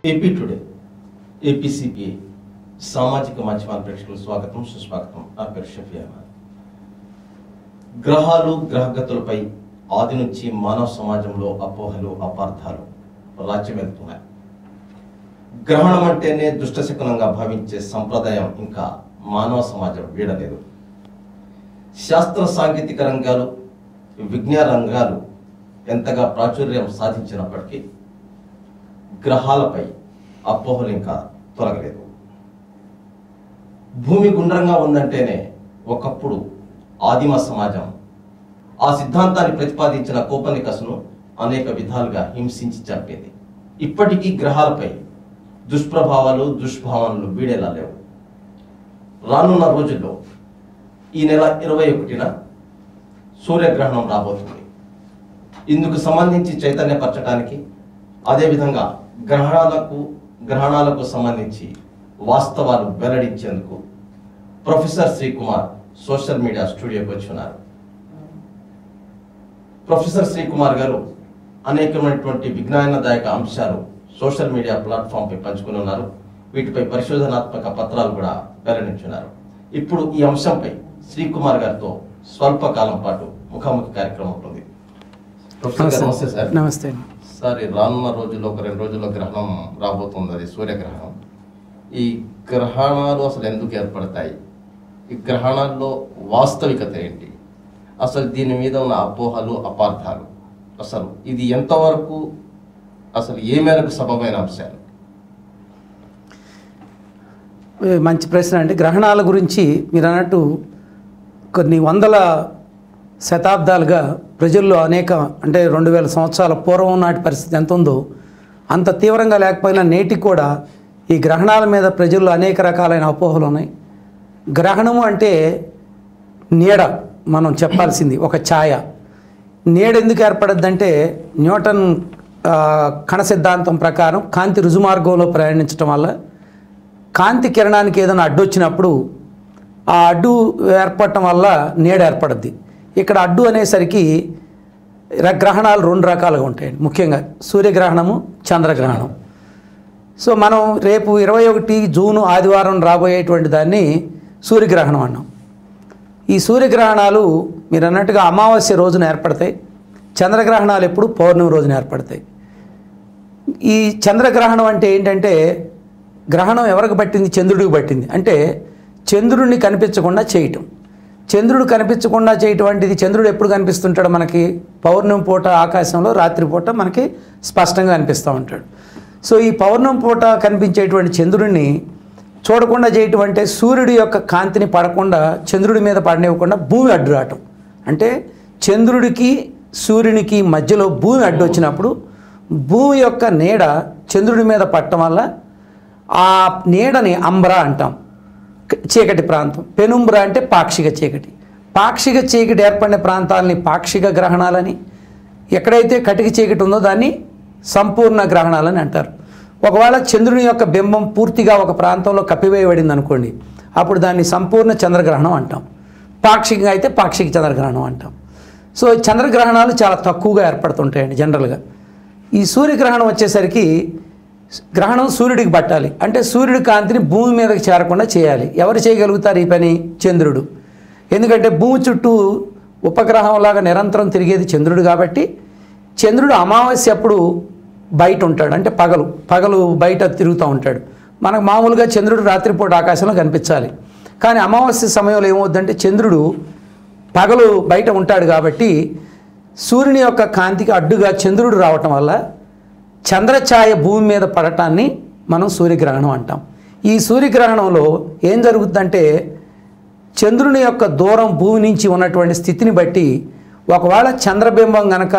AP today APCP సామాజిక మాధ్యమాల ప్రేక్షకులకు స్వాగతం సుస్వాగతం. నా పేరు షఫీ అహ్మద్. గ్రహాలు గ్రహగతులపై ఆది నుంచి మానవ సమాజంలో అపోహలు అపార్థాలు రాజ్యమెలుతున్నాయి. గ్రహణం అంటేనే దుష్టశకునంగా భావించే సంప్రదాయం ఇంకా మానవ సమాజం వీడలేదు. శాస్త్ర సాంకేతిక రంగాలు విజ్ఞాన రంగాలు ఎంతగా ప్రాచుర్యం సాధించినప్పటికీ గ్రహాలపై అపోహలు ఇంకా తొలగలేదు. భూమి గుండ్రంగా ఉందంటేనే ఒకప్పుడు ఆదిమ సమాజం ఆ సిద్ధాంతాన్ని ప్రతిపాదించిన కోపర్నికస్ను అనేక విధాలుగా హింసించి చంపేది. ఇప్పటికీ గ్రహాలపై దుష్ప్రభావాలు దుష్భావనలు వీడేలా లేవు. రానున్న రోజుల్లో ఈ నెల 21న సూర్యగ్రహణం రాబోతుంది. ఇందుకు సంబంధించి చైతన్యపరచడానికి అదేవిధంగా గ్రహణాలకు సంబంధించి వాస్తవాలు వెల్లడించేందుకు ప్రొఫెసర్ శ్రీకుమార్ సోషల్ మీడియా స్టూడియోకి వచ్చి ఉన్నారు. ప్రొఫెసర్ శ్రీకుమార్ గారు అనేకమైనటువంటి విజ్ఞానదాయక అంశాలు సోషల్ మీడియా ప్లాట్ఫామ్పై పంచుకుని ఉన్నారు. వీటిపై పరిశోధనాత్మక పత్రాలు కూడా వెల్లడించున్నారు. ఇప్పుడు ఈ అంశంపై శ్రీకుమార్ గారితో స్వల్పకాలం పాటు ముఖాముఖి కార్యక్రమం ఉంటుంది. నమస్తే సార్. నమస్తే సార్. రానున్న రోజుల్లో ఒక 2 రోజుల్లో గ్రహణం రాబోతుంది, అది సూర్యగ్రహణం. ఈ గ్రహణాలు అసలు ఎందుకు ఏర్పడతాయి? ఈ గ్రహణాల్లో వాస్తవికత ఏంటి? అసలు దీని మీద ఉన్న అపోహలు అపార్థాలు, అసలు ఇది ఎంతవరకు అసలు ఏ మేరకు సబబైన అంశాలు? మంచి ప్రశ్న అండి. గ్రహణాల గురించి మీరు అన్నట్టు కొన్ని వందల శతాబ్దాలుగా ప్రజల్లో అనేక అంటే 2000 సంవత్సరాల పూర్వం నాటి పరిస్థితి ఎంత ఉందో అంత తీవ్రంగా లేకపోయినా నేటికి కూడా ఈ గ్రహణాల మీద ప్రజల్లో అనేక రకాలైన అపోహలు ఉన్నాయి. గ్రహణము అంటే నీడ, మనం చెప్పాల్సింది ఒక ఛాయ. నీడ ఎందుకు ఏర్పడద్దంటే న్యూటన్ కణ సిద్ధాంతం ప్రకారం కాంతి రుజుమార్గంలో ప్రయాణించడం వల్ల కాంతి కిరణానికి ఏదైనా అడ్డు వచ్చినప్పుడు ఆ అడ్డు ఏర్పడటం వల్ల నీడ ఏర్పడుద్ది. ఇక్కడ అడ్డు అనేసరికి గ్రహణాలు 2 రకాలుగా ఉంటాయండి. ముఖ్యంగా సూర్యగ్రహణము, చంద్రగ్రహణం. సో మనం రేపు 21 జూన్ ఆదివారం రాబోయేటువంటి దాన్ని సూర్యగ్రహణం అన్నాం. ఈ సూర్యగ్రహణాలు మీరు అన్నట్టుగా అమావాస్య రోజున ఏర్పడతాయి. చంద్రగ్రహణాలు ఎప్పుడు పౌర్ణమి రోజున ఏర్పడతాయి. ఈ చంద్రగ్రహణం అంటే ఏంటంటే గ్రహణం ఎవరికి పట్టింది? చంద్రుడికి పట్టింది. అంటే చంద్రుడిని కనిపించకుండా చేయటం. చంద్రుడు కనిపించకుండా చేయటం అంటే ఇది చంద్రుడు ఎప్పుడు కనిపిస్తుంటాడు మనకి? పౌర్ణమి పూట ఆకాశంలో రాత్రిపూట మనకి స్పష్టంగా కనిపిస్తూ ఉంటాడు. సో ఈ పౌర్ణమి పూట కనిపించేటువంటి చంద్రుడిని చూడకుండా చేయటం అంటే సూర్యుడి యొక్క కాంతిని పడకుండా చంద్రుడి మీద పడనివ్వకుండా భూమి అడ్డు రావటం. అంటే చంద్రుడికి సూర్యునికి మధ్యలో భూమి అడ్డు వచ్చినప్పుడు భూమి యొక్క నీడ చంద్రుడి మీద పడటం వల్ల ఆ నీడని అంబ్రా అంటాం, చీకటి ప్రాంతం. పెనుంబ్రా అంటే పాక్షిక చీకటి. పాక్షిక చీకటి ఏర్పడిన ప్రాంతాలని పాక్షిక గ్రహణాలని, ఎక్కడైతే కటిక చీకటి ఉందో దాన్ని సంపూర్ణ గ్రహణాలని అంటారు. ఒకవేళ చంద్రుని యొక్క బింబం పూర్తిగా ఒక ప్రాంతంలో కప్పివేయబడింది అనుకోండి, అప్పుడు దాన్ని సంపూర్ణ చంద్రగ్రహణం అంటాం. పాక్షికంగా అయితే పాక్షిక చంద్రగ్రహణం అంటాం. సో చంద్రగ్రహణాలు చాలా తక్కువగా ఏర్పడుతుంటాయండి జనరల్గా. ఈ సూర్యగ్రహణం వచ్చేసరికి గ్రహణం సూర్యుడికి పట్టాలి. అంటే సూర్యుడి కాంతిని భూమి మీదకి చేరకుండా చేయాలి. ఎవరు చేయగలుగుతారు ఈ పని? చంద్రుడు. ఎందుకంటే భూమి చుట్టూ ఉపగ్రహంలాగా నిరంతరం తిరిగేది చంద్రుడు కాబట్టి చంద్రుడు అమావాస్య అప్పుడు బయట ఉంటాడు. అంటే పగలు బయట తిరుగుతూ ఉంటాడు. మనకు మామూలుగా చంద్రుడు రాత్రిపూట ఆకాశంలో కనిపించాలి. కానీ అమావాస్య సమయంలో ఏమవుద్దంటే చంద్రుడు పగలు బయట ఉంటాడు కాబట్టి సూర్యుని యొక్క కాంతికి అడ్డుగా చంద్రుడు రావటం వల్ల చంద్రఛాయ భూమి మీద పడటాన్ని మనం సూర్యగ్రహణం అంటాం. ఈ సూర్యగ్రహణంలో ఏం జరుగుతుందంటే చంద్రుని యొక్క దూరం భూమి నుంచి ఉన్నటువంటి స్థితిని బట్టి ఒకవేళ చంద్రబింబం గనక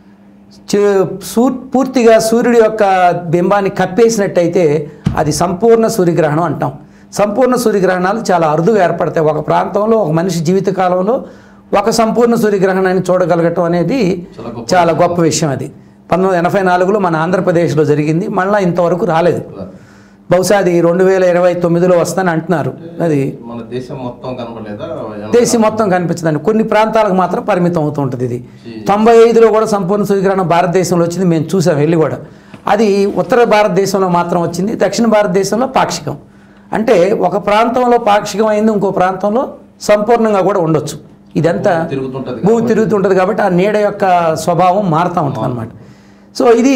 పూర్తిగా సూర్యుడి యొక్క బింబాన్ని కప్పేసినట్టయితే అది సంపూర్ణ సూర్యగ్రహణం అంటాం. సంపూర్ణ సూర్యగ్రహణాలు చాలా అరుదుగా ఏర్పడతాయి. ఒక ప్రాంతంలో ఒక మనిషి జీవితకాలంలో ఒక సంపూర్ణ సూర్యగ్రహణాన్ని చూడగలగటం అనేది చాలా గొప్ప విషయం. అది 1984లో మన ఆంధ్రప్రదేశ్లో జరిగింది. మళ్ళీ ఇంతవరకు రాలేదు. బహుశా అది 2029లో వస్తుందని అంటున్నారు. అది మన దేశం మొత్తం కనబడలేదా? దేశం మొత్తం కనిపించదండి. కొన్ని ప్రాంతాలకు మాత్రం పరిమితం అవుతూ ఉంటుంది. ఇది 95లో కూడా సంపూర్ణ సూర్యగ్రహణం భారతదేశంలో వచ్చింది, మేము చూసాం వెళ్ళి కూడా. అది ఉత్తర భారతదేశంలో మాత్రం వచ్చింది, దక్షిణ భారతదేశంలో పాక్షికం. అంటే ఒక ప్రాంతంలో పాక్షికం అయింది, ఇంకో ప్రాంతంలో సంపూర్ణంగా కూడా ఉండొచ్చు. ఇదంతా భూమి తిరుగుతుంటుంది కాబట్టి ఆ నీడ యొక్క స్వభావం మారుతూ ఉంటుంది అన్నమాట. సో ఇది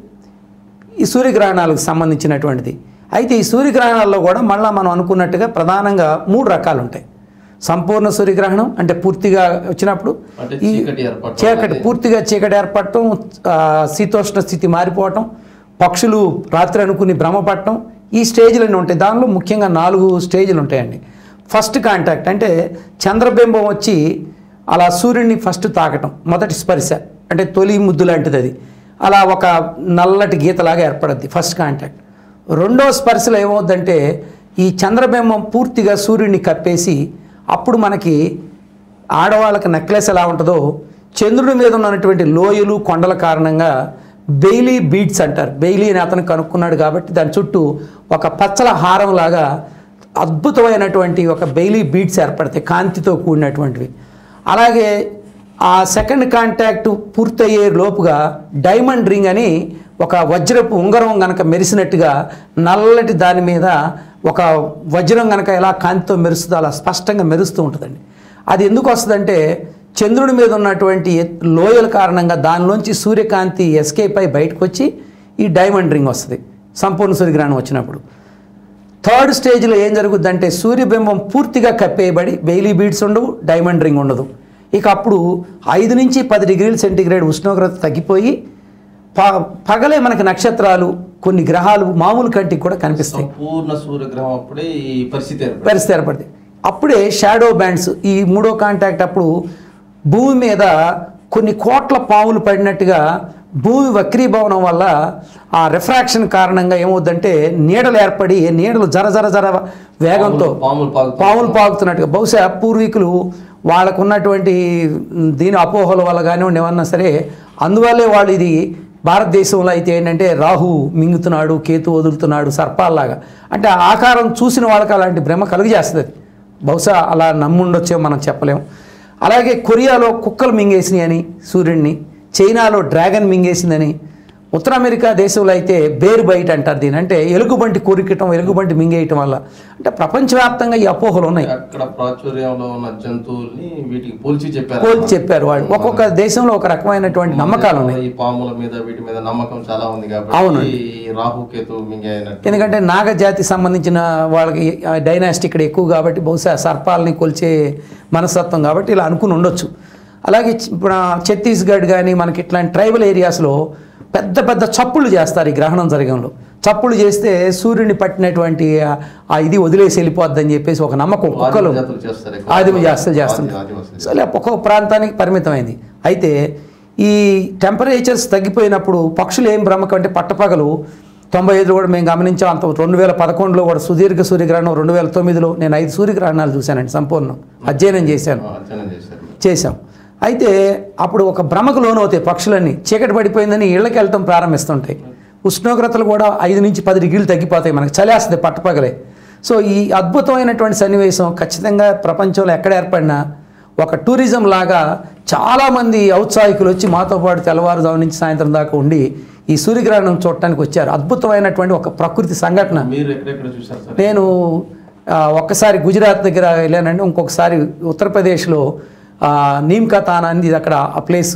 ఈ సూర్యగ్రహణాలకు సంబంధించినటువంటిది. అయితే ఈ సూర్యగ్రహణాల్లో కూడా మళ్ళీ మనం అనుకున్నట్టుగా ప్రధానంగా 3 రకాలు ఉంటాయి. సంపూర్ణ సూర్యగ్రహణం అంటే పూర్తిగా వచ్చినప్పుడు ఈ పూర్తిగా చీకటి ఏర్పడటం, శీతోష్ణ స్థితి మారిపోవటం, పక్షులు రాత్రి అనుకుని భ్రమపడటం, ఈ స్టేజ్లన్నీ ఉంటాయి. దానిలో ముఖ్యంగా 4 స్టేజ్లు ఉంటాయండి. ఫస్ట్ కాంటాక్ట్ అంటే చంద్రబింబం వచ్చి అలా సూర్యుడిని ఫస్ట్ తాకటం, మొదటి స్పర్శ అంటే తొలి ముద్దు లాంటిది. అది అలా ఒక నల్లటి గీతలాగా ఏర్పడుద్ది ఫస్ట్ కాంటాక్ట్. రెండో స్పర్శలో ఏమవుద్దంటే ఈ చంద్రబింబం పూర్తిగా సూర్యుడిని కప్పేసి అప్పుడు మనకి ఆడవాళ్ళకి నెక్లెస్ ఎలా ఉంటుందో చంద్రుడి మీద ఉన్నటువంటి లోయలు కొండల కారణంగా బెయిలీ బీడ్స్ అంటారు. బెయిలీ అని అతను కనుక్కున్నాడు కాబట్టి దాని చుట్టూ ఒక పచ్చల హారం లాగా అద్భుతమైనటువంటి ఒక బెయిలీ బీడ్స్ ఏర్పడతాయి, కాంతితో కూడినటువంటివి. అలాగే ఆ సెకండ్ కాంటాక్ట్ పూర్తయ్యే లోపుగా డైమండ్ రింగ్ అని ఒక వజ్రపు ఉంగరం గనక మెరిసినట్టుగా నల్లటి దాని మీద ఒక వజ్రం గనక ఎలా కాంతితో మెరుస్తుందో అలా స్పష్టంగా మెరుస్తూ ఉంటుందండి. అది ఎందుకు వస్తుందంటే చంద్రుడి మీద ఉన్నటువంటి లోయల కారణంగా దానిలోంచి సూర్యకాంతి ఎస్కేప్ అయి బయటకు వచ్చి ఈ డైమండ్ రింగ్ వస్తుంది సంపూర్ణ సూర్యగ్రహణం వచ్చినప్పుడు. థర్డ్ స్టేజ్లో ఏం జరుగుద్దంటే సూర్యబింబం పూర్తిగా కప్పేయబడి బెయిలీ బీడ్స్ ఉండవు, డైమండ్ రింగ్ ఉండదు. ఇక అప్పుడు 5 నుంచి 10 డిగ్రీల సెంటీగ్రేడ్ ఉష్ణోగ్రత తగ్గిపోయి పగలే మనకి నక్షత్రాలు, కొన్ని గ్రహాలు మామూలు కంటికి కూడా కనిపిస్తాయి. పూర్ణ సూర్యగ్రహం అప్పుడే ఈ పరిస్థితి ఏర్పడుతుంది. అప్పుడే షాడో బ్యాండ్స్, ఈ 3వ కాంటాక్ట్ అప్పుడు భూమి మీద కొన్ని కోట్ల పాములు పడినట్టుగా భూమి వక్రీభవనం వల్ల ఆ రిఫ్రాక్షన్ కారణంగా ఏమవుద్దంటే నీడలు ఏర్పడి నీడలు జర జర జర వేగంతో పాములు పాకుతున్నట్టుగా, బహుశా పూర్వీకులు వాళ్ళకు ఉన్నటువంటి దీని అపోహల వల్ల కానివ్వండి ఏమన్నా సరే, అందువల్లే వాళ్ళు ఇది భారతదేశంలో అయితే ఏంటంటే రాహు మింగుతున్నాడు, కేతు వదులుతున్నాడు సర్పాల్లాగా, అంటే ఆకారం చూసిన వాళ్ళకి అలాంటి భ్రమ కలుగజేస్తుంది. బహుశా అలా నమ్ముండొచ్చేమో మనం చెప్పలేం. అలాగే కొరియాలో కుక్కలు మింగేసినాయి అని సూర్యుడిని, చైనాలో డ్రాగన్ మింగేసిందని, ఉత్తర అమెరికా దేశంలో అయితే బేర్ బైట్ అంటారు దీని, అంటే ఎలుగుబంటి కొరికటం, ఎలుగుబంటి మింగేయటం వల్ల. అంటే ప్రపంచవ్యాప్తంగా ఈ అపోహలు ఉన్నాయి. అక్కడ ప్రాచుర్యంలో ఉన్న జంతువుల్ని వీటికి పోల్చి చెప్పారు వాళ్ళు. ఒక్కొక్క దేశంలో ఒక రకమైనటువంటి నమ్మకాలు ఉన్నాయి. ఈ పాముల మీద వీటి మీద నమ్మకం చాలా ఉంది కాబట్టి అవును రాహుకేతు మింగేయనట్టు. ఎందుకంటే నాగజాతి సంబంధించిన వాళ్ళకి డైనాస్టీ ఇక్కడ ఎక్కువ కాబట్టి బహుశా సర్పాలని కొలిచే మనస్తత్వం కాబట్టి ఇలా అనుకుని ఉండొచ్చు. అలాగే ఇప్పుడు ఛత్తీస్గఢ్ కానీ మనకి ఇట్లాంటి ట్రైబల్ ఏరియాస్లో పెద్ద పెద్ద చప్పుళ్ళు చేస్తారు ఈ గ్రహణం జరగంలో. చప్పుళ్ళు చేస్తే సూర్యుడిని పట్టినటువంటి ఆ ఇది వదిలేసి వెళ్ళిపోద్దని చెప్పేసి ఒక నమ్మకం కుక్కలు ఆదిమ జాస్తులు చేస్తుంటారు. సో ఒక్కొక్క ప్రాంతానికి పరిమితమైంది. అయితే ఈ టెంపరేచర్స్ తగ్గిపోయినప్పుడు పక్షులు ఏం భ్రమకం అంటే పట్టపగలు 95 కూడా మేము గమనించాం. అంత 2011లో కూడా సుదీర్ఘ సూర్యగ్రహణం, 2009లో నేను 5 సూర్యగ్రహణాలు చూశానండి, సంపూర్ణం అధ్యయనం చేశాం. అయితే అప్పుడు ఒక భ్రమకు లోనవుతాయి పక్షులన్నీ, చీకటి పడిపోయిందని ఇళ్ళకి వెళ్ళటం ప్రారంభిస్తుంటాయి. ఉష్ణోగ్రతలు కూడా 5 నుంచి 10 డిగ్రీలు తగ్గిపోతాయి, మనకు చలేస్తుంది పట్టపగలే. సో ఈ అద్భుతమైనటువంటి సన్నివేశం ఖచ్చితంగా ప్రపంచంలో ఎక్కడ ఏర్పడినా ఒక టూరిజం లాగా చాలామంది ఔత్సాహికులు వచ్చి మాతో పాటు తెల్లవారుజాము నుంచి సాయంత్రం దాకా ఉండి ఈ సూర్యగ్రహణం చూడటానికి వచ్చారు. అద్భుతమైనటువంటి ఒక ప్రకృతి సంఘటన. నేను ఒక్కసారి గుజరాత్ దగ్గర వెళ్ళానండి, ఇంకొకసారి ఉత్తరప్రదేశ్లో నీమ్కా తానా అనేది అక్కడ ఆ ప్లేస్,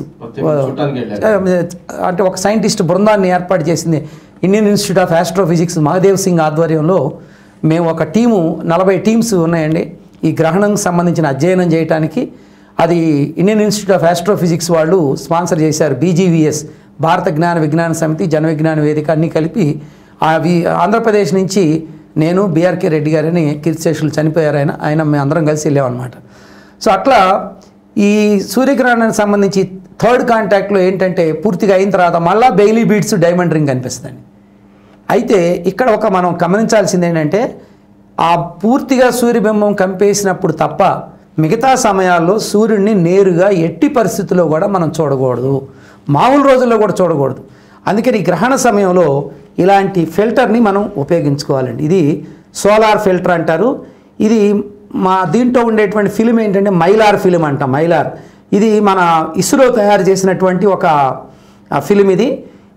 అంటే ఒక సైంటిస్ట్ బృందాన్ని ఏర్పాటు చేసింది Indian Institute of Astrophysics Mahadev Singh ఆధ్వర్యంలో. మేము ఒక టీము 40 టీమ్స్ ఉన్నాయండి ఈ గ్రహణంకి సంబంధించిన అధ్యయనం చేయడానికి. అది ఇండియన్ ఇన్స్టిట్యూట్ ఆఫ్ ఆస్ట్రోఫిజిక్స్ వాళ్ళు స్పాన్సర్ చేశారు. BGVS భారత జ్ఞాన విజ్ఞాన సమితి, జన విజ్ఞాన వేదిక అన్నీ కలిపి అవి ఆంధ్రప్రదేశ్ నుంచి నేను BRK రెడ్డి గారని కీర్తిశేషులు చనిపోయారు, ఆయన మేము అందరం కలిసి వెళ్ళామన్నమాట. సో అట్లా ఈ సూర్యగ్రహణానికి సంబంధించి థర్డ్ కాంటాక్ట్లో ఏంటంటే పూర్తిగా అయిన తర్వాత మళ్ళీ బెయిలీ బీడ్స్, డైమండ్ రింగ్ కనిపిస్తుందండి. అయితే ఇక్కడ ఒక మనం గమనించాల్సింది ఏంటంటే ఆ పూర్తిగా సూర్యబింబం కంపేసినప్పుడు తప్ప మిగతా సమయాల్లో సూర్యుడిని నేరుగా ఎట్టి పరిస్థితుల్లో కూడా మనం చూడకూడదు, మామూలు రోజుల్లో కూడా చూడకూడదు. అందుకని ఈ గ్రహణ సమయంలో ఇలాంటి ఫిల్టర్ని మనం ఉపయోగించుకోవాలండి. ఇది సోలార్ ఫిల్టర్ అంటారు. ఇది మా దీంట్లో ఉండేటువంటి ఫిలిం ఏంటంటే మైలార్ ఫిలిం అంటాం. మైలార్ ఇది మన ఇస్రో తయారు చేసినటువంటి ఒక ఫిలిం. ఇది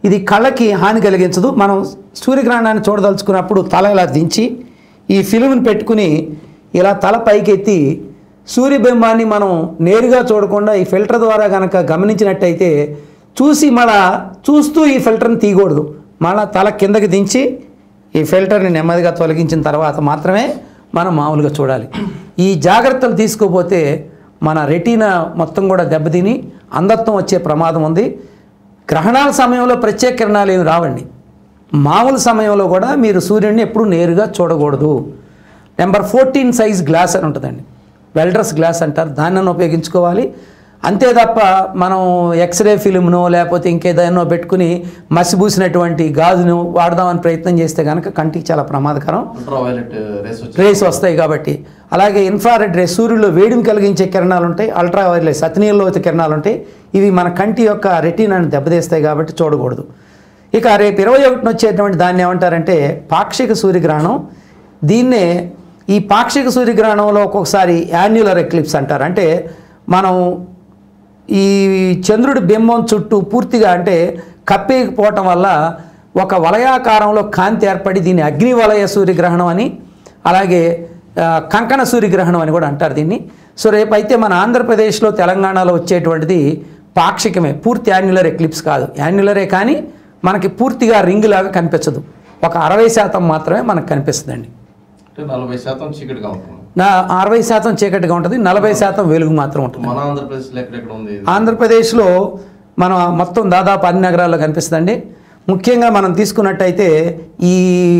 ఇది కళ్ళకి హాని కలిగించదు. మనం సూర్యగ్రహణాన్ని చూడదలుచుకున్నప్పుడు తల ఇలా దించి ఈ ఫిల్మ్ని పెట్టుకుని ఇలా తల పైకెత్తి సూర్యబింబాన్ని మనం నేరుగా చూడకుండా ఈ ఫిల్టర్ ద్వారా కనుక గమనించినట్టయితే మళ్ళా చూస్తూ ఈ ఫిల్టర్ని తీయకూడదు. మళ్ళా తల కిందకి దించి ఈ ఫిల్టర్ని నెమ్మదిగా తొలగించిన తర్వాత మాత్రమే మనం మామూలుగా చూడాలి. ఈ జాగ్రత్తలు తీసుకోకపోతే మన రెటీనా మొత్తం కూడా దెబ్బతిని అంధత్వం వచ్చే ప్రమాదం ఉంది. గ్రహణాల సమయంలో ప్రత్యేక కిరణాలు ఏమి రావండి. మామూలు సమయంలో కూడా మీరు సూర్యుడిని ఎప్పుడూ నేరుగా చూడకూడదు. నెంబర్ 14 సైజ్ గ్లాస్ అని ఉంటుందండి, వెల్డర్స్ గ్లాస్ అంటారు, దాన్ని ఉపయోగించుకోవాలి. అంతే తప్ప మనం ఎక్స్రే ఫిల్మ్నో లేకపోతే ఇంకేదైనా పెట్టుకుని మసిబూసినటువంటి గాజును వాడదామని ప్రయత్నం చేస్తే కనుక కంటికి చాలా ప్రమాదకరం, రేస్ వస్తాయి. కాబట్టి అలాగే ఇన్ఫ్రారెడ్ రేస్, సూర్యుల్లో వేడిని కలిగించే కిరణాలు ఉంటాయి, అల్ట్రా వైలెట్ అతినీలలోత కిరణాలు ఉంటాయి. ఇవి మన కంటి యొక్క రెటీనాని దెబ్బతీస్తాయి కాబట్టి చూడకూడదు. ఇక రేపు 21న వచ్చేటువంటి దాన్ని ఏమంటారంటే పాక్షిక సూర్యగ్రహణం. దీన్నే ఈ పాక్షిక సూర్యగ్రహణంలో ఒక్కొక్కసారి యాన్యులర్ ఎక్లిప్స్ అంటారు. అంటే మనం ఈ చంద్రుడి బింబం చుట్టూ పూర్తిగా అంటే కప్పేయకపోవటం వల్ల ఒక వలయాకారంలో కాంతి ఏర్పడి దీన్ని అగ్నివలయ సూర్యగ్రహణం అని, అలాగే కంకణ సూర్యగ్రహణం అని కూడా అంటారు దీన్ని. సో రేపైతే మన ఆంధ్రప్రదేశ్లో తెలంగాణలో వచ్చేటువంటిది పాక్షికమే, పూర్తి యాన్యులర్ ఎక్లిప్స్ కాదు. యాన్యులరే కానీ మనకి పూర్తిగా రింగ్ లాగా కనిపించదు, ఒక 60% మాత్రమే మనకు కనిపిస్తుందండి. 40% చీకటిగా ఉంటుంది, 60% చీకటిగా ఉంటుంది, 40% వెలుగు మాత్రం ఉంటుంది. మన ఆంధ్రప్రదేశ్లో ఎక్కడెక్కడ ఉంది? ఆంధ్రప్రదేశ్లో మన మొత్తం దాదాపు అన్ని నగరాల్లో కనిపిస్తుందండి. ముఖ్యంగా మనం తీసుకున్నట్టయితే ఈ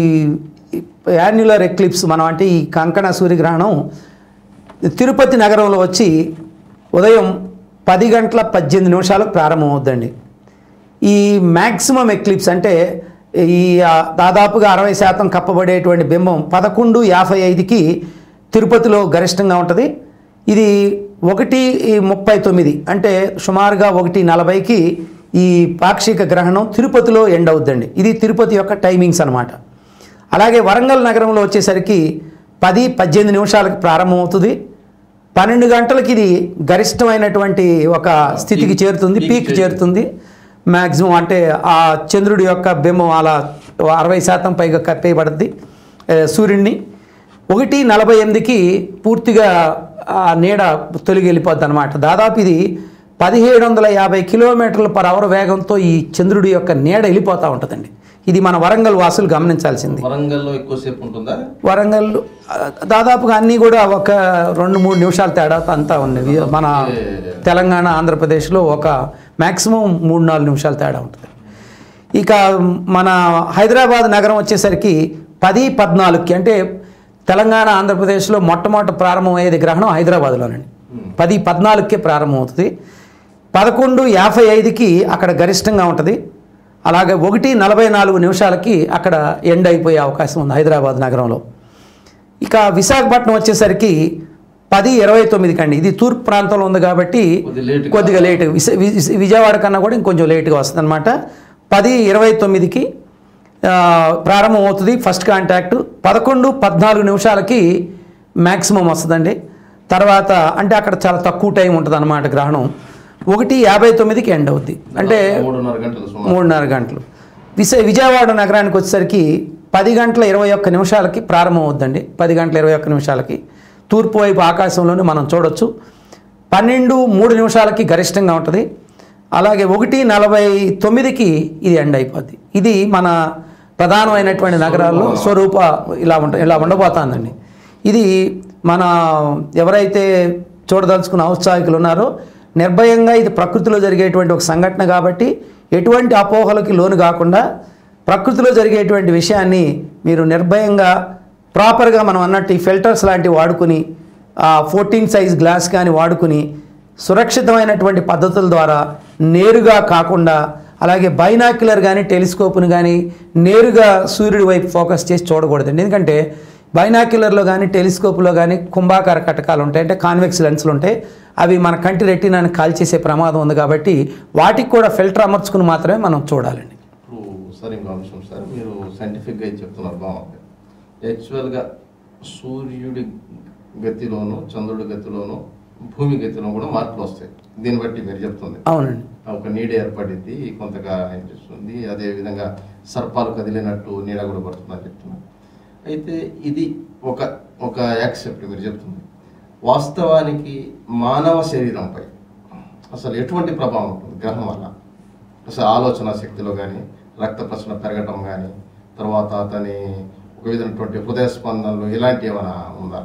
యాన్యులర్ ఎక్లిప్స్ మనం అంటే ఈ కంకణ సూర్యగ్రహణం తిరుపతి నగరంలో వచ్చి ఉదయం 10:18 ప్రారంభమవుద్దండి. ఈ మ్యాక్సిమం ఎక్లిప్స్ అంటే ఈ దాదాపుగా 60% కప్పబడేటువంటి బింబం 11:55కి తిరుపతిలో గరిష్టంగా ఉంటుంది. ఇది 1:39 అంటే సుమారుగా 1:40కి ఈ పాక్షిక గ్రహణం తిరుపతిలో ఎండ్ అవుద్దండి. ఇది తిరుపతి యొక్క టైమింగ్స్ అనమాట. అలాగే వరంగల్ నగరంలో వచ్చేసరికి 10:18 ప్రారంభమవుతుంది. 12 గంటలకి ఇది గరిష్టమైనటువంటి ఒక స్థితికి చేరుతుంది, పీక్ చేరుతుంది. మ్యాక్సిమం అంటే ఆ చంద్రుడి యొక్క బింబం అలా 60% పైగా కప్పేయబడుద్ది సూర్యుడిని. 1:48కి పూర్తిగా ఆ నీడ తొలగి వెళ్ళిపోద్ది అనమాట. దాదాపు ఇది 1750 km/h వేగంతో ఈ చంద్రుడి యొక్క నీడ వెళ్ళిపోతూ ఉంటుందండి. ఇది మన వరంగల్ వాసులు గమనించాల్సింది. వరంగల్లో ఎక్కువసేపు ఉంటుందా? వరంగల్ దాదాపుగా అన్నీ కూడా ఒక 2-3 నిమిషాల తేడా అంతా ఉంది. మన తెలంగాణ ఆంధ్రప్రదేశ్లో ఒక మ్యాక్సిమం 3-4 నిమిషాల తేడా ఉంటుంది. ఇక మన హైదరాబాద్ నగరం వచ్చేసరికి 10:14కి అంటే తెలంగాణ ఆంధ్రప్రదేశ్లో మొట్టమొదటి ప్రారంభమయ్యేది గ్రహణం హైదరాబాద్లోనండి. 10:14కే ప్రారంభమవుతుంది. 11:55కి అక్కడ గరిష్టంగా ఉంటుంది. అలాగే 1:44 అక్కడ ఎండ్ అయిపోయే అవకాశం ఉంది హైదరాబాద్ నగరంలో. ఇక విశాఖపట్నం వచ్చేసరికి 10:29కి అండి. ఇది తూర్పు ప్రాంతంలో ఉంది కాబట్టి కొద్దిగా లేటు, విజయవాడ కన్నా కూడా ఇంకొంచెం లేటుగా వస్తుంది అనమాట. 10:29కి ప్రారంభం అవుతుంది ఫస్ట్ కాంటాక్ట్. 11:14కి మ్యాక్సిమం వస్తుందండి. తర్వాత అంటే అక్కడ చాలా తక్కువ టైం ఉంటుంది అన్నమాట గ్రహణం. 1:59కి ఎండ్ అవుద్ది, అంటే 3:30 గంటలు. విజయవాడ నగరానికి వచ్చేసరికి 10:21 ప్రారంభం అవుద్దండి. 10:21 తూర్పు వైపు ఆకాశంలోనే మనం చూడొచ్చు. 12:03 గరిష్టంగా ఉంటుంది. అలాగే 1:49కి ఇది ఎండ్ అయిపోద్ది. ఇది మన ప్రధానమైనటువంటి నగరాల్లో స్వరూప ఇలా ఉండబోతుందండి. ఇది మన ఎవరైతే చూడదలుచుకున్న ఔత్సాహికులు ఉన్నారో నిర్భయంగా ఇది ప్రకృతిలో జరిగేటువంటి ఒక సంఘటన కాబట్టి ఎటువంటి అపోహలకి లోను కాకుండా ప్రకృతిలో జరిగేటువంటి విషయాన్ని మీరు నిర్భయంగా ప్రాపర్గా మనం అన్నట్టు ఈ ఫిల్టర్స్ లాంటివి వాడుకుని 14 సైజ్ గ్లాస్ కానీ వాడుకుని సురక్షితమైనటువంటి పద్ధతుల ద్వారా నేరుగా కాకుండా అలాగే బైనాక్యులర్ కానీ టెలిస్కోప్ను కానీ నేరుగా సూర్యుడి వైపు ఫోకస్ చేసి చూడకూడదండి. ఎందుకంటే బైనాక్యులర్లో కానీ టెలిస్కోప్లో కానీ కుంభాకార కటకాలు ఉంటాయి, అంటే కాన్వెక్స్ లెన్స్లు ఉంటాయి. అవి మన కంటి రెటీనాని కాల్చేసే ప్రమాదం ఉంది కాబట్టి వాటికి కూడా ఫిల్టర్ అమర్చుకుని మాత్రమే మనం చూడాలండి. సార్ ఇంకో అంశం సార్, మీరు సైంటిఫిక్గా చెప్తున్నారు బాగుంది. యాక్చువల్గా సూర్యుడి గతిలోను చంద్రుడి గతిలోను భూమి గతిలో కూడా మార్పులు వస్తాయి. దీన్ని బట్టి మీరు చెప్తుంది అవునండి. ఒక నీడ ఏర్పడింది, కొంతగా అనిపిస్తుంది. అదేవిధంగా సర్పాలు కదిలినట్టు నీడ కూడా పడుతుందని చెప్తున్నారు. అయితే ఇది ఒక ఒక యాక్సెప్ట్ మీరు చెప్తుంది. వాస్తవానికి మానవ శరీరంపై అసలు ఎటువంటి ప్రభావం ఉంటుంది గ్రహం వల్ల? అసలు ఆలోచన శక్తిలో కానీ, రక్త ప్రసరణ పెరగటం కానీ, తర్వాత అతని ఒక విధమైనటువంటి హృదయ స్పందనలు ఇలాంటివి ఏమైనా ఉందా?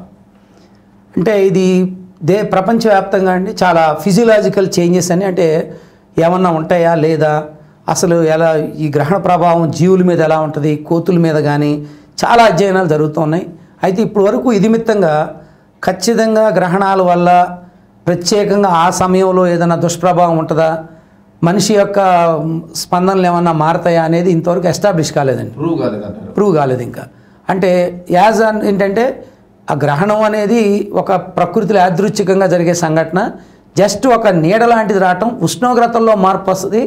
అంటే ఇది ప్రపంచవ్యాప్తంగా అండి చాలా ఫిజియలాజికల్ చేంజెస్ అని, అంటే ఏమన్నా ఉంటాయా లేదా, అసలు ఎలా ఈ గ్రహణ ప్రభావం జీవుల మీద ఎలా ఉంటుంది, కోతుల మీద కానీ చాలా అధ్యయనాలు జరుగుతున్నాయి. అయితే ఇప్పటి వరకు ఇదిమిత్తంగా ఖచ్చితంగా గ్రహణాల వల్ల ప్రత్యేకంగా ఆ సమయంలో ఏదైనా దుష్ప్రభావం ఉంటుందా, మనిషి యొక్క స్పందనలు ఏమన్నా మారతాయా అనేది ఇంతవరకు ఎస్టాబ్లిష్ కాలేదండి, ప్రూవ్ కాలేదు ఇంకా. అంటే యాజ్ అన్ ఏంటంటే ఆ గ్రహణం అనేది ఒక ప్రకృతిలో యాదృచ్ఛికంగా జరిగే సంఘటన. జస్ట్ ఒక నీడ లాంటిది రావటం, ఉష్ణోగ్రతల్లో మార్పు వస్తుంది,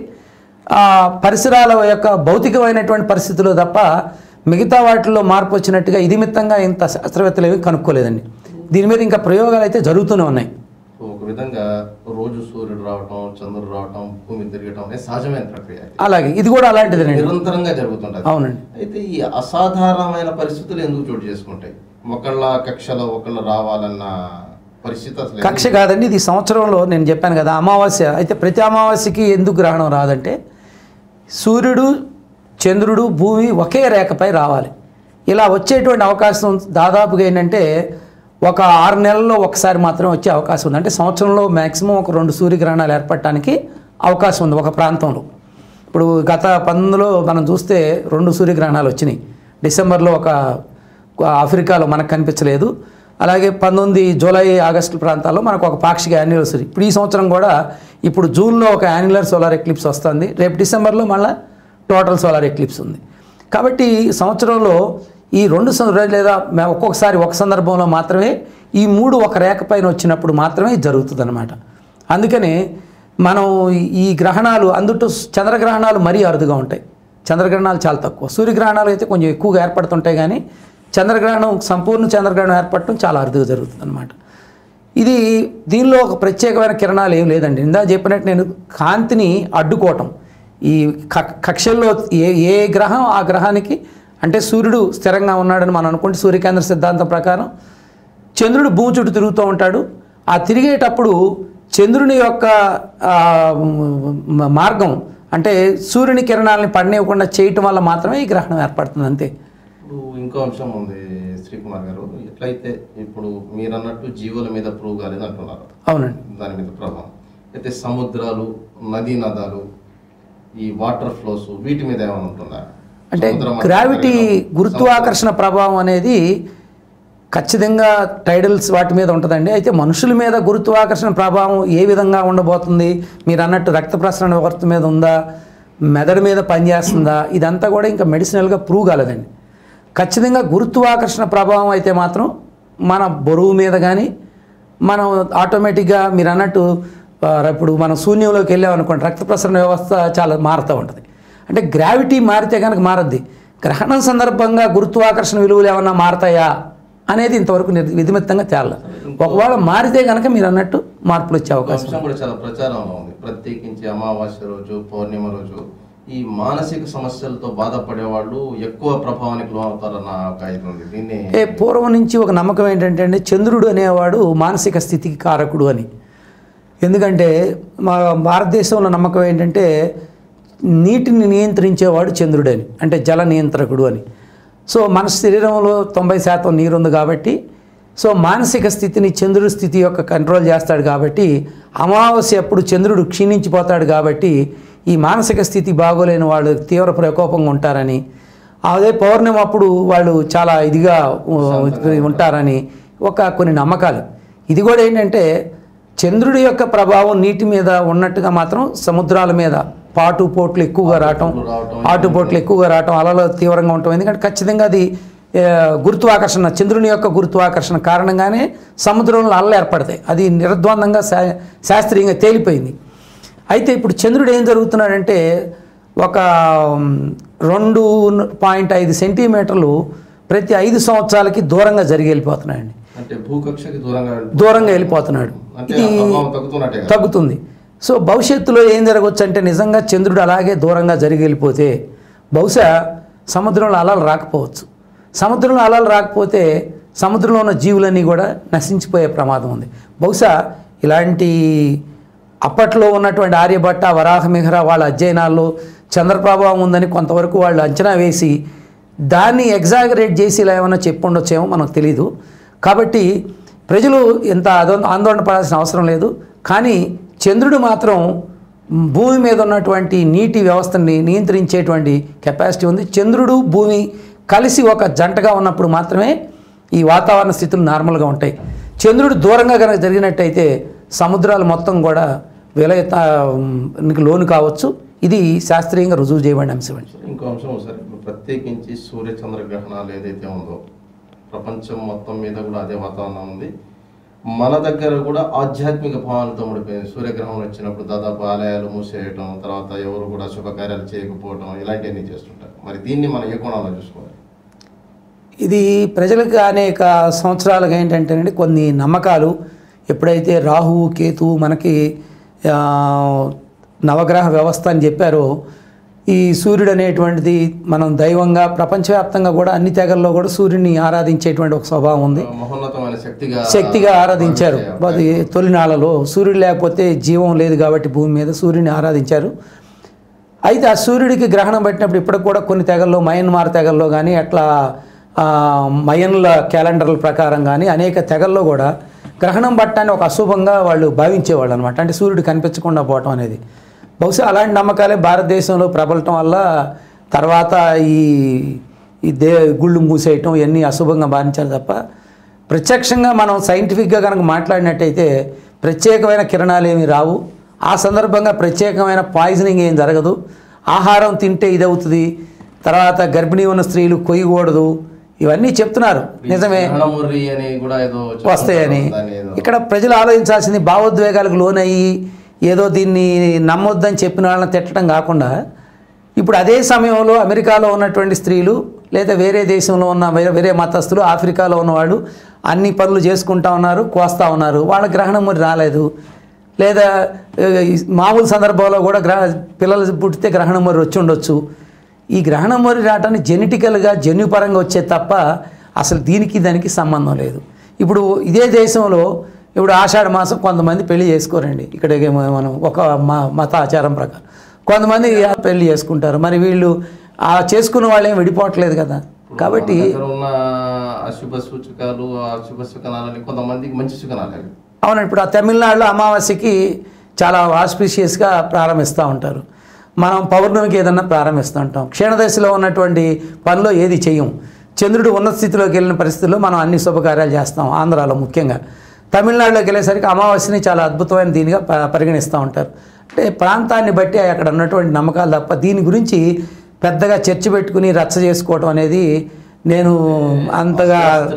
పరిసరాల యొక్క భౌతికమైనటువంటి పరిస్థితుల్లో తప్ప మిగతా వాటిల్లో మార్పు వచ్చినట్టుగా ఇదిమిత్తంగా ఇంత శాస్త్రవేత్తలు ఏమీ కనుక్కోలేదండి. దీని మీద ఇంకా ప్రయోగాలు అయితే జరుగుతూనే ఉన్నాయి. ఒక విధంగా రోజు సూర్యుడు రావటం, చంద్రుడు రావటం, భూమి తిరగటం అనేది సహజమైన ప్రక్రియ. అలాగే ఇది కూడా అలాంటిదేనండి, నిరంతరంగా జరుగుతుంటుంది. అవునండి. అయితే ఈ అసాధారణమైన పరిస్థితులు ఎందుకు చోటు చేసుకుంటాయి? ఒకళ్ళ కక్షలో ఒకళ్ళు రావాలన్న పరిస్థితి అసలు కక్ష కాదండి, ఇది సంవత్సరంలో నేను చెప్పాను కదా అమావాస్య. అయితే ప్రతి అమావాస్యకి ఎందుకు గ్రహణం రాదంటే సూర్యుడు, చంద్రుడు, భూమి ఒకే రేఖపై రావాలి. ఇలా వచ్చేటువంటి అవకాశం దాదాపుగా ఏంటంటే ఒక 6 నెలల్లో ఒకసారి మాత్రమే వచ్చే అవకాశం ఉంది. అంటే సంవత్సరంలో మ్యాక్సిమం ఒక 2 సూర్యగ్రహణాలు ఏర్పడటానికి అవకాశం ఉంది ఒక ప్రాంతంలో. ఇప్పుడు గత 19లో మనం చూస్తే 2 సూర్యగ్రహణాలు వచ్చినాయి. డిసెంబర్లో ఒక ఆఫ్రికాలో మనకు కనిపించలేదు, అలాగే 19 జూలై ఆగస్టు ప్రాంతాల్లో మనకు ఒక పాక్షిక యాన్యులర్. ఇప్పుడు ఈ సంవత్సరం కూడా ఇప్పుడు జూన్లో ఒక యాన్యులర్ సోలార్ ఎక్లిప్స్ వస్తుంది, రేపు డిసెంబర్లో మళ్ళీ టోటల్ సోలార్ ఎక్లిప్స్ ఉంది. కాబట్టి సంవత్సరంలో ఈ 2 లేదా ఒక్కొక్కసారి ఒక సందర్భంలో మాత్రమే ఈ 3 ఒక రేఖ పైన వచ్చినప్పుడు మాత్రమే జరుగుతుంది అన్నమాట. అందుకని మనం ఈ గ్రహణాలు అందుటూ చంద్రగ్రహణాలు మరీ అరుదుగా ఉంటాయి, చంద్రగ్రహణాలు చాలా తక్కువ. సూర్యగ్రహణాలు అయితే కొంచెం ఎక్కువగా ఏర్పడుతుంటాయి, కానీ చంద్రగ్రహణం సంపూర్ణ చంద్రగ్రహణం ఏర్పడటం చాలా అరుదుగా జరుగుతుంది అన్నమాట. ఇది దీనిలో ఒక ప్రత్యేకమైన కిరణాలు ఏం లేదండి. ఇందా చెప్పినట్టు నేను కాంతిని అడ్డుకోవటం, ఈ కక్షల్లో ఏ గ్రహం ఆ గ్రహానికి, అంటే సూర్యుడు స్థిరంగా ఉన్నాడని మనం అనుకుంటే సూర్యకేంద్ర సిద్ధాంతం ప్రకారం చంద్రుడు భూమి చుట్టూ తిరుగుతూ ఉంటాడు. ఆ తిరిగేటప్పుడు చంద్రుని యొక్క మార్గం అంటే సూర్యుని కిరణాలని పడనివ్వకుండా చేయటం వల్ల మాత్రమే ఈ గ్రహణం ఏర్పడుతుంది, అంతే. ఇంకో అంశం ఉంది శ్రీకుమార్ గారు, ఎట్లయితే ఇప్పుడు మీరు అన్నట్టు జీవుల మీద ప్రూవ్ కాలేదు అంటున్నారు, అవునండి, దాని మీద ప్రభావం అయితే సముద్రాలు, నదీ నదాలు, ఈ వాటర్ ఫ్లోస్ వీటి మీద ఏమైనా ఉంటుందా? అంటే గ్రావిటీ గురుత్వాకర్షణ ప్రభావం అనేది ఖచ్చితంగా టైడల్స్ వాటి మీద ఉంటుందండి. అయితే మనుషుల మీద గురుత్వాకర్షణ ప్రభావం ఏ విధంగా ఉండబోతుంది, మీరు అన్నట్టు రక్త ప్రసరణ వ్యవస్థ మీద ఉందా, మెదడు మీద పనిచేస్తుందా, ఇదంతా కూడా ఇంకా మెడిసినల్గా ప్రూవ్ కాలేదండి. ఖచ్చితంగా గురుత్వాకర్షణ ప్రభావం అయితే మాత్రం మన బరువు మీద కానీ మనం ఆటోమేటిక్గా మీరు అన్నట్టు ఇప్పుడు మనం శూన్యంలోకి వెళ్ళామనుకోండి రక్త ప్రసరణ వ్యవస్థ చాలా మారుతూ ఉంటుంది. అంటే గ్రావిటీ మారితే కనుక మారద్ది, గ్రహణం సందర్భంగా గురుత్వాకర్షణ విలువలు ఏమన్నా మారతాయా అనేది ఇంతవరకు విధిమిత్తంగా తేలాలి. ఒకవేళ మారితే కనుక మీరు అన్నట్టు మార్పులు వచ్చే అవకాశం కూడా చాలా ప్రచారంలో ఉంది. ప్రత్యేకించి అమావాస్య రోజు, పౌర్ణిమ రోజు ఈ మానసిక సమస్యలతో బాధపడే వాళ్ళు ఎక్కువ ప్రభావానికి లోనవుతారన్న ఒక ఇది ఉంది. దీన్ని పూర్వం నుంచి ఒక నమ్మకం ఏంటంటే అండి, చంద్రుడు అనేవాడు మానసిక స్థితికి కారకుడు అని. ఎందుకంటే మా భారతదేశంలో నమ్మకం ఏంటంటే నీటిని నియంత్రించేవాడు చంద్రుడని, అంటే జల నియంత్రకుడు అని. సో మన శరీరంలో 90% నీరు ఉంది కాబట్టి సో మానసిక స్థితిని చంద్రుడి స్థితి యొక్క కంట్రోల్ చేస్తాడు. కాబట్టి అమావాస్య అప్పుడు చంద్రుడు క్షీణించిపోతాడు, కాబట్టి ఈ మానసిక స్థితి బాగోలేని వాళ్ళు తీవ్ర ప్రకోపంగా ఉంటారని, అదే పౌర్ణమి అప్పుడు వాళ్ళు చాలా ఇదిగా ఉంటారని కొన్ని నమ్మకాలు. ఇది కూడా ఏంటంటే చంద్రుడి యొక్క ప్రభావం నీటి మీద ఉన్నట్టుగా మాత్రం సముద్రాల మీద ఆటుపోట్లు ఎక్కువగా రావటం అలలు తీవ్రంగా ఉండటం. ఎందుకంటే ఖచ్చితంగా అది గురుత్వాకర్షణ, చంద్రుని యొక్క గురుత్వాకర్షణ కారణంగానే సముద్రంలో అలలు ఏర్పడతాయి. అది నిర్ద్వందంగా శాస్త్రీయంగా తేలిపోయింది. అయితే ఇప్పుడు చంద్రుడు ఏం జరుగుతున్నాడంటే ఒక 2.5 సెంటీమీటర్లు ప్రతి 5 సంవత్సరాలకి దూరంగా జరిగి వెళ్ళిపోతున్నాయండి. అంటే భూకక్షకి దూరంగా వెళ్ళిపోతున్నాడు. అంటే ఇది ఆ ప్రభావం తగ్గుతున్నట్టే కదా. తగ్గుతుంది. సో భవిష్యత్తులో ఏం జరగవచ్చు అంటే నిజంగా చంద్రుడు అలాగే దూరంగా జరిగి వెళ్ళిపోతే బహుశా సముద్రంలో అలలు రాకపోవచ్చు. సముద్రంలో అలలు రాకపోతే సముద్రంలో ఉన్న జీవులన్నీ కూడా నశించిపోయే ప్రమాదం ఉంది. బహుశా ఇలాంటి అప్పట్లో ఉన్నటువంటి ఆర్యభట్ట, వరాహమిహిర వాళ్ళ అధ్యయనాల్లో చంద్రప్రభావం ఉందని కొంతవరకు వాళ్ళు అంచనా వేసి దాన్ని ఎగ్జాగరేట్ చేసి ఇలా ఏమైనా చెప్పుండొచ్చేమో మనకు తెలీదు. కాబట్టి ప్రజలు ఎంత ఆందోళన పడాల్సిన అవసరం లేదు. కానీ చంద్రుడు మాత్రం భూమి మీద ఉన్నటువంటి నీటి వ్యవస్థని నియంత్రించేటువంటి కెపాసిటీ ఉంది. చంద్రుడు భూమి కలిసి ఒక జంటగా ఉన్నప్పుడు మాత్రమే ఈ వాతావరణ స్థితులు నార్మల్గా ఉంటాయి. చంద్రుడు దూరంగా కనుక జరిగినట్టయితే సముద్రాలు మొత్తం కూడా విలయతానికి లోను కావచ్చు. ఇది శాస్త్రీయంగా రుజువు చేయబడిన అంశం అండి. ఇంకో అంశం సార్, ఇప్పుడు ప్రత్యేకించి సూర్య చంద్ర గ్రహణాలు ఏదైతే ఉందో ప్రపంచం మొత్తం మీద కూడా అదే వాతావరణం ఉంది. మన దగ్గర కూడా ఆధ్యాత్మిక భావాలతో ముడిపోయింది. సూర్యగ్రహణం వచ్చినప్పుడు దాదాపు ఆలయాలు మూసేయటం, తర్వాత ఎవరు కూడా శుభకార్యాలు చేయకపోవడం, ఇలాంటివన్నీ చేస్తుంటారు. మరి దీన్ని మనం ఏ కోణంలో చూసుకోవాలి? ఇది ప్రజలకు అనేక సంవత్సరాలుగా ఏంటంటేనండి కొన్ని నమ్మకాలు. ఎప్పుడైతే రాహువు కేతువు మనకి నవగ్రహ వ్యవస్థ అని చెప్పారో, ఈ సూర్యుడు అనేటువంటిది మనం దైవంగా ప్రపంచవ్యాప్తంగా కూడా అన్ని తెగల్లో కూడా సూర్యుడిని ఆరాధించేటువంటి ఒక స్వభావం ఉంది. మహోన్నతమైన శక్తిగా ఆరాధించారు. అది తొలినాళ్ళలో సూర్యుడు లేకపోతే జీవం లేదు కాబట్టి భూమి మీద సూర్యుడిని ఆరాధించారు. అయితే ఆ సూర్యుడికి గ్రహణం పట్టినప్పుడు ఇప్పటికి కూడా కొన్ని తెగల్లో, మయన్మార్ తెగల్లో కానీ అట్లా మయన్ల క్యాలెండర్ల ప్రకారం కానీ అనేక తెగల్లో కూడా గ్రహణం పట్టాన్ని ఒక అశుభంగా వాళ్ళు భావించేవాళ్ళు అనమాట. అంటే సూర్యుడు కనిపించకుండా పోవటం అనేది. బహుశా అలాంటి నమ్మకాలే భారతదేశంలో ప్రబలటం వల్ల తర్వాత ఈ గుళ్ళు మూసేయటం ఇవన్నీ అశుభంగా భావించాలి తప్ప ప్రత్యక్షంగా మనం సైంటిఫిక్గా కనుక మాట్లాడినట్టయితే ప్రత్యేకమైన కిరణాలు ఏమీ రావు. ఆ సందర్భంగా ప్రత్యేకమైన పాయిజనింగ్ ఏం జరగదు. ఆహారం తింటే ఇది అవుతుంది, తర్వాత గర్భిణీ ఉన్న స్త్రీలు కొయ్యకూడదు, ఇవన్నీ చెప్తున్నారు. నిజమే వస్తాయని. ఇక్కడ ప్రజలు ఆలోచించాల్సింది భావోద్వేగాలకు లోనయ్యి ఏదో దీన్ని నమ్మొద్దని చెప్పిన వాళ్ళని తిట్టడం కాకుండా, ఇప్పుడు అదే సమయంలో అమెరికాలో ఉన్నటువంటి స్త్రీలు లేదా వేరే దేశంలో ఉన్న వేరే మతస్థులు, ఆఫ్రికాలో ఉన్నవాళ్ళు అన్ని పనులు చేసుకుంటా ఉన్నారు, కోస్తా ఉన్నారు. వాళ్ళ గ్రహణం మరి రాలేదు. లేదా మామూలు సందర్భంలో కూడా పిల్లలు పుట్టితే గ్రహణం మరి వచ్చి ఉండొచ్చు. ఈ గ్రహణం మరి రావటాన్ని జెనెటికల్గా జన్యుపరంగా వచ్చే తప్ప అసలు దీనికి దానికి సంబంధం లేదు. ఇప్పుడు ఇదే దేశంలో ఇప్పుడు ఆషాఢ మాసం కొంతమంది పెళ్లి చేసుకోరండి. ఇక్కడ మనం ఒక మత ఆచారం ప్రకారం కొంతమంది పెళ్లి చేసుకుంటారు. మరి వీళ్ళు ఆ చేసుకున్న వాళ్ళు ఏం విడిపోవట్లేదు కదా. కాబట్టి అశుభ సూచకాలు, అశుభ శుకనాలని కొంతమందికి మంచి శుకనాలు. అవునండి. ఇప్పుడు ఆ తమిళనాడులో అమావాస్యకి చాలా ఆస్పిషియస్గా ప్రారంభిస్తూ ఉంటారు. మనం పౌర్ణమికి ఏదన్నా ప్రారంభిస్తూ ఉంటాం. క్షీణదశలో ఉన్నటువంటి పనిలో ఏది చెయ్యం. చంద్రుడు ఉన్నత స్థితిలోకి వెళ్ళిన పరిస్థితుల్లో మనం అన్ని శుభకార్యాలు చేస్తాం. ఆంధ్రాలో ముఖ్యంగా. తమిళనాడులోకి వెళ్ళేసరికి అమావాస్యని చాలా అద్భుతమైన దీనిగా పరిగణిస్తూ ఉంటారు. అంటే ప్రాంతాన్ని బట్టి అక్కడ ఉన్నటువంటి నమ్మకాలు తప్ప దీని గురించి పెద్దగా చర్చ పెట్టుకుని రచ్చ చేసుకోవడం అనేది నేను అంతగా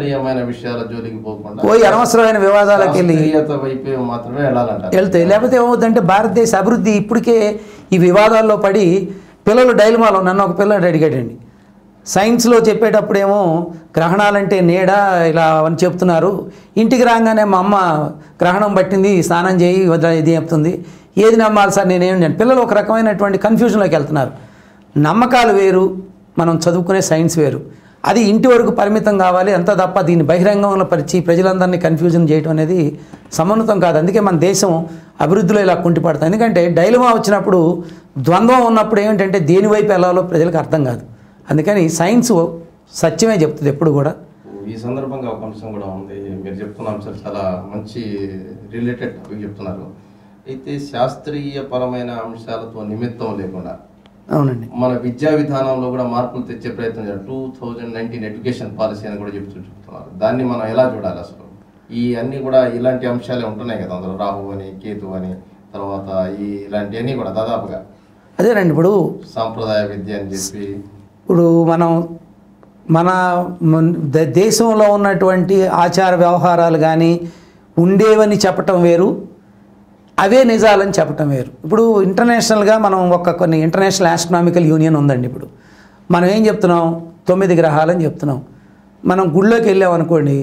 పోయి అనవసరమైన వివాదాలకు వెళ్తాయి. లేకపోతే ఏమవుతుందంటే భారతదేశ అభివృద్ధి ఇప్పటికే ఈ వివాదాల్లో పడి పిల్లలు డైలమాలో. నన్ను ఒక పిల్లలు అడిగాడండి, సైన్స్లో చెప్పేటప్పుడేమో గ్రహణాలంటే నీడ ఇలా అని చెప్తున్నారు, ఇంటికి రాగానే మా అమ్మ గ్రహణం పట్టింది స్నానం చేయి ఇది చెప్తుంది, ఏది నమ్మాలి సార్ నేనేం. పిల్లలు ఒక రకమైనటువంటి కన్ఫ్యూజన్లోకి వెళ్తున్నారు. నమ్మకాలు వేరు, మనం చదువుకునే సైన్స్ వేరు. అది ఇంటి వరకు పరిమితం కావాలి అంత తప్ప దీన్ని బహిరంగంలో పరిచి ప్రజలందరినీ కన్ఫ్యూజన్ చేయడం అనేది సమున్నతం కాదు. అందుకే మన దేశం అభివృద్ధిలో ఇలా కుంటిపడుతుంది. ఎందుకంటే డైలమా వచ్చినప్పుడు, ద్వంద్వం ఉన్నప్పుడు ఏమిటంటే దేని వైపు వెళ్ళాలో ప్రజలకు అర్థం కాదు. అందుకని సైన్స్ సత్యమే చెప్తుంది ఎప్పుడు కూడా. ఈ సందర్భంగా ఒక అంశం కూడా ఉంది. మీరు చెప్తున్న అంశాలు చాలా మంచి రిలేటెడ్ టాపిక్ చెప్తున్నారు. అయితే శాస్త్రీయ పరమైన అంశాలతో నిమిత్తం లేకుండా అవునండి మన విద్యా విధానంలో కూడా మార్పులు తెచ్చే ప్రయత్నం చేయాలి. 2019 ఎడ్యుకేషన్ పాలసీ అని కూడా చెప్తున్నారు. దాన్ని మనం ఎలా చూడాలి అసలు? ఈ అన్నీ కూడా ఇలాంటి అంశాలే ఉంటున్నాయి కదా అందులో, రాహు అని, కేతు అని, తర్వాత ఇలాంటివన్నీ కూడా దాదాపుగా అదేనండి. ఇప్పుడు సాంప్రదాయ విద్య అని చెప్పి ఇప్పుడు మన దేశంలో ఉన్నటువంటి ఆచార వ్యవహారాలు కానీ ఉండేవని చెప్పటం వేరు, అవే నిజాలని చెప్పటం వేరు. ఇప్పుడు ఇంటర్నేషనల్గా మనం కొన్ని ఇంటర్నేషనల్ ఆస్ట్రానామికల్ యూనియన్ ఉందండి. ఇప్పుడు మనం ఏం చెప్తున్నాం, 9 గ్రహాలని చెప్తున్నాం. మనం గుళ్ళోకి వెళ్ళామనుకోండి,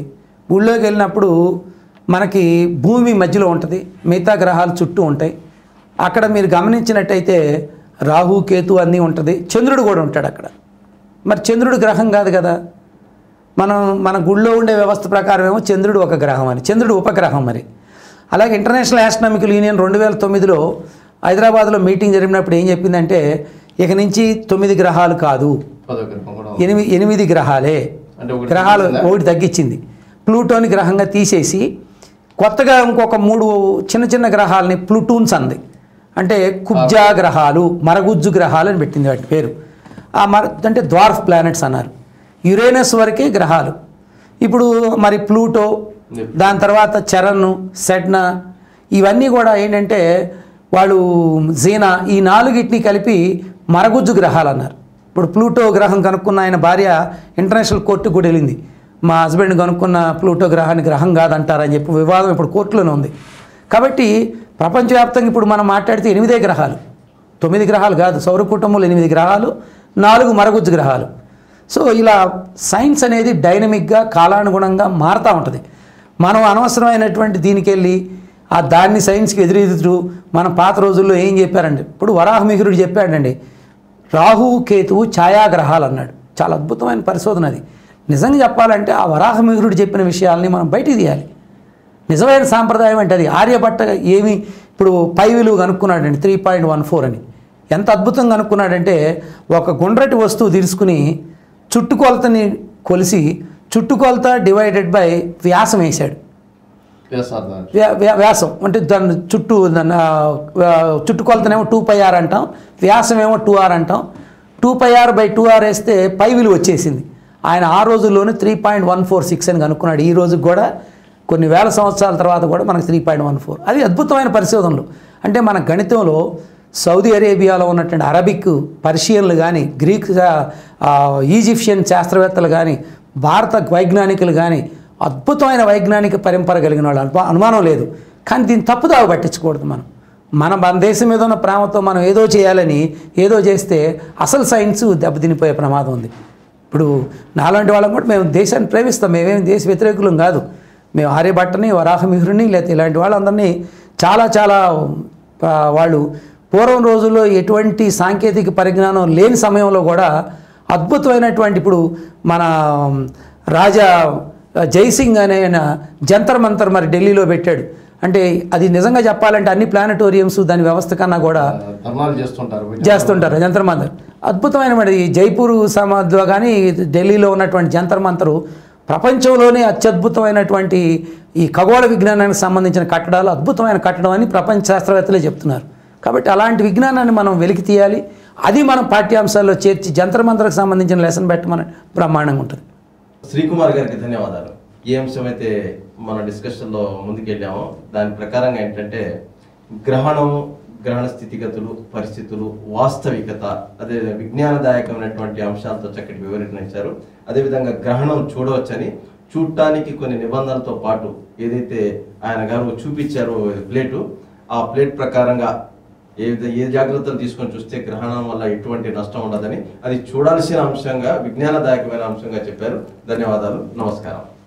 గుళ్ళోకి వెళ్ళినప్పుడు మనకి భూమి మధ్యలో ఉంటుంది, మిగతా గ్రహాలు చుట్టూ ఉంటాయి. అక్కడ మీరు గమనించినట్టయితే రాహు కేతు అన్నీ ఉంటుంది, చంద్రుడు కూడా ఉంటాడు అక్కడ. మరి చంద్రుడు గ్రహం కాదు కదా. మన గుళ్ళో ఉండే వ్యవస్థ ప్రకారం ఏమో చంద్రుడు ఒక గ్రహం అని, చంద్రుడు ఉపగ్రహం. మరి అలాగే ఇంటర్నేషనల్ ఆస్ట్రానమికల్ యూనియన్ 2009లో హైదరాబాద్లో మీటింగ్ జరిగినప్పుడు ఏం చెప్పిందంటే ఇక నుంచి 9 గ్రహాలు కాదు, 8 గ్రహాలే. గ్రహాలు ఒకటి తగ్గించింది, ప్లూటోని గ్రహంగా తీసేసి కొత్తగా ఇంకొక 3 చిన్న చిన్న గ్రహాలని ప్లూటూన్స్ అంది. అంటే కుబ్జా గ్రహాలు, మరగుజ్జు గ్రహాలు అని పెట్టింది వాటి పేరు. అంటే డ్వార్ఫ్ ప్లానెట్స్ అన్నారు. యురేనస్ వరకే గ్రహాలు. ఇప్పుడు మరి ప్లూటో, దాని తర్వాత చరణ్, సెడ్నా, ఇవన్నీ కూడా ఏంటంటే వాళ్ళు జీనా, ఈ 4గిటిని కలిపి మరగుజ్జు గ్రహాలు అన్నారు. ఇప్పుడు ప్లూటో గ్రహం కనుక్కున్న ఆయన భార్య ఇంటర్నేషనల్ కోర్టుకు కూడా వెళ్ళింది. మా హస్బెండ్ కనుక్కున్న ప్లూటో గ్రహాన్ని గ్రహం కాదంటారని చెప్పి వివాదం ఇప్పుడు కోర్టులోనే ఉంది. కాబట్టి ప్రపంచవ్యాప్తంగా ఇప్పుడు మనం మాట్లాడితే 8 గ్రహాలు, 9 గ్రహాలు కాదు. సౌర కుటుంబంలో 8 గ్రహాలు, 4 మరగుజ్జు గ్రహాలు. సో ఇలా సైన్స్ అనేది డైనమిక్గా కాలానుగుణంగా మారుతూ ఉంటుంది. మనం అనవసరమైనటువంటి దీనికి వెళ్ళి దాన్ని సైన్స్కి ఎదురెదురు మన పాత రోజుల్లో ఏం చెప్పారండి. ఇప్పుడు వరాహమిహిరుడు చెప్పాడండి, రాహువు కేతువు ఛాయాగ్రహాలు అన్నాడు. చాలా అద్భుతమైన పరిశోధన అది. నిజంగా చెప్పాలంటే ఆ వరాహమిహిరుడు చెప్పిన విషయాల్ని మనం బయటికి తీయాలి. నిజమైన సాంప్రదాయం అంటే అది. ఆర్యభట్ట ఏమి ఇప్పుడు పై విలువ కనుక్కున్నాడండి 3.14 అని. ఎంత అద్భుతంగా కనుక్కున్నాడంటే ఒక గుండ్రటి వస్తువు తీసుకుని చుట్టుకొలతని కొలిసి చుట్టుకొలత డివైడెడ్ బై వ్యాసం వేశాడు. వ్యాసం అంటే దాని చుట్టుకొలతనేమో 2πr అంటాం, వ్యాసం ఏమో 2r అంటాం. 2πr/2r వేస్తే పై విలువ వచ్చేసింది. ఆయన ఆ రోజుల్లోనే 3.146 అని కనుక్కున్నాడు. ఈ రోజుకి కూడా కొన్ని వేల సంవత్సరాల తర్వాత కూడా మనకు 3.14. అది అద్భుతమైన పరిశోధనలు. అంటే మన గణితంలో సౌదీ అరేబియాలో ఉన్నటువంటి అరబిక్, పర్షియన్లు కానీ, గ్రీక్, ఈజిప్షియన్ శాస్త్రవేత్తలు కానీ, భారత వైజ్ఞానికులు కానీ అద్భుతమైన వైజ్ఞానిక పరంపర కలిగిన వాళ్ళు, అనుమానం లేదు. కానీ దీన్ని తప్పుదావ పట్టించకూడదు. మన దేశం మీద ఉన్న ప్రేమతో మనం ఏదో చేయాలని ఏదో చేస్తే అసలు సైన్స్ దెబ్బతినిపోయే ప్రమాదం ఉంది. ఇప్పుడు నాలాంటి వాళ్ళం కూడా మేము దేశాన్ని ప్రేమిస్తాం, మేమేమి దేశ వ్యతిరేకులం కాదు. మేము ఆర్యభట్టని, వరాహమిహిరుని, లేకపోతే ఇలాంటి వాళ్ళందరినీ చాలా వాళ్ళు పూర్వం రోజుల్లో ఎటువంటి సాంకేతిక పరిజ్ఞానం లేని సమయంలో కూడా అద్భుతమైనటువంటి, ఇప్పుడు మన రాజా జైసింగ్ అనే జంతర్ మంతర్ మరి ఢిల్లీలో పెట్టాడు. అంటే అది నిజంగా చెప్పాలంటే అన్ని ప్లానటోరియంస్ దాని వ్యవస్థ కన్నా కూడా చేస్తుంటారు. జంతర్ మంతర్ అద్భుతమైన మరి జైపూర్ సమాధిలో కానీ ఢిల్లీలో ఉన్నటువంటి జంతర్ మంతరు ప్రపంచంలోనే అత్యద్భుతమైనటువంటి ఈ ఖగోళ విజ్ఞానానికి సంబంధించిన కట్టడాలు, అద్భుతమైన కట్టడం అని ప్రపంచ శాస్త్రవేత్తలే చెప్తున్నారు. కాబట్టి అలాంటి విజ్ఞానాన్ని మనం వెలికి తీయాలి. అది మనం పాఠ్యాంశాల్లో చేర్చి జంతర్ మంతర్కి సంబంధించిన లెసన్ పెట్టమని బ్రహ్మాండంగా ఉంటుంది. శ్రీకుమార్ గారికి ధన్యవాదాలు. ఏ అంశం అయితే మన డిస్కషన్లో ముందుకెళ్ళామో దాని ప్రకారంగా ఏంటంటే గ్రహణ స్థితిగతులు, పరిస్థితులు, వాస్తవికత, అదే విజ్ఞానదాయకమైనటువంటి అంశాలతో చక్కటి వివరణ ఇచ్చారు. అదేవిధంగా గ్రహణం చూడవచ్చని, చూడటానికి కొన్ని నిబంధనలతో పాటు ఏదైతే ఆయన గారు చూపించారో ప్లేటు, ఆ ప్లేట్ ప్రకారంగా ఏ జాగ్రత్తలు తీసుకొని చూస్తే గ్రహణం వల్ల ఎటువంటి నష్టం ఉండదని, అది చూడాల్సిన అంశంగా, విజ్ఞానదాయకమైన అంశంగా చెప్పారు. ధన్యవాదాలు. నమస్కారం.